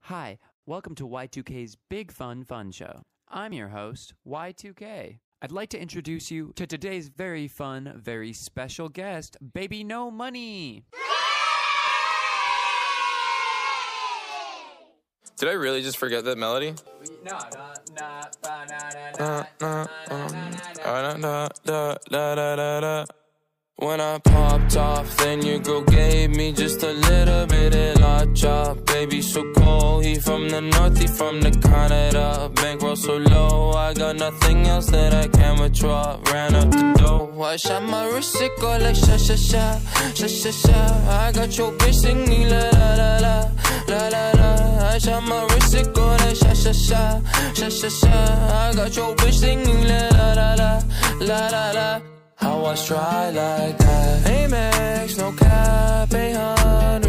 Hi, welcome to Y2K's Big Fun Show. I'm your host, Y2K. I'd like to introduce you to today's very fun, very special guest, Baby No Money. Did I really just forget that melody? When I popped off, then your girl gave me just a little bit of la chop. Baby so cold, he from the north, he from the Canada. Bankroll so low, I got nothing else that I can withdraw. Ran up the dough, I shot my wrist, it go like sha sha sha, sha sha sha. I got your bitch singing la la la la, la la la. I shot my wrist, it go like sha sha sha, sha sha sha. I got your bitch singing la la la la, la la la. I was try like that. Amex, no cap, 800